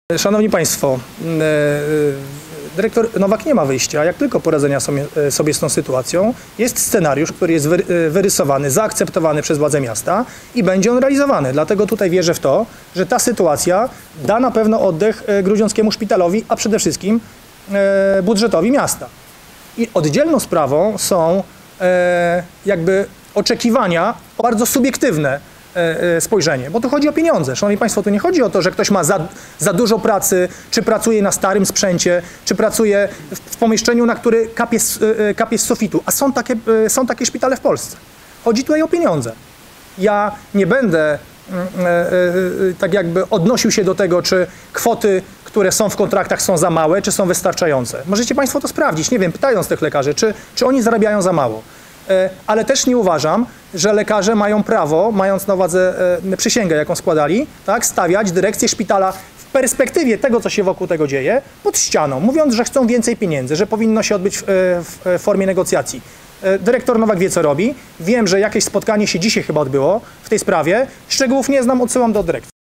Szanowni Państwo, dyrektor Nowak nie ma wyjścia. Jak tylko poradzenia sobie z tą sytuacją, jest scenariusz, który jest wyrysowany, zaakceptowany przez władze miasta i będzie on realizowany. Dlatego tutaj wierzę w to, że ta sytuacja da na pewno oddech Grudziąckiemu Szpitalowi, a przede wszystkim budżetowi miasta. I oddzielną sprawą są jakby oczekiwania bardzo subiektywne spojrzenie, bo tu chodzi o pieniądze. Szanowni Państwo, tu nie chodzi o to, że ktoś ma za dużo pracy, czy pracuje na starym sprzęcie, czy pracuje w pomieszczeniu, na który kapie z sufitu, a są takie szpitale w Polsce. Chodzi tutaj o pieniądze. Ja nie będę tak jakby odnosił się do tego, czy kwoty, które są w kontraktach, są za małe, czy są wystarczające. Możecie Państwo to sprawdzić, nie wiem, pytając tych lekarzy, czy oni zarabiają za mało. Ale też nie uważam, że lekarze mają prawo, mając na uwadze przysięgę, jaką składali, tak, stawiać dyrekcję szpitala w perspektywie tego, co się wokół tego dzieje, pod ścianą, mówiąc, że chcą więcej pieniędzy, że powinno się odbyć w formie negocjacji. Dyrektor Nowak wie, co robi. Wiem, że jakieś spotkanie się dzisiaj chyba odbyło w tej sprawie. Szczegółów nie znam, odsyłam do dyrekcji.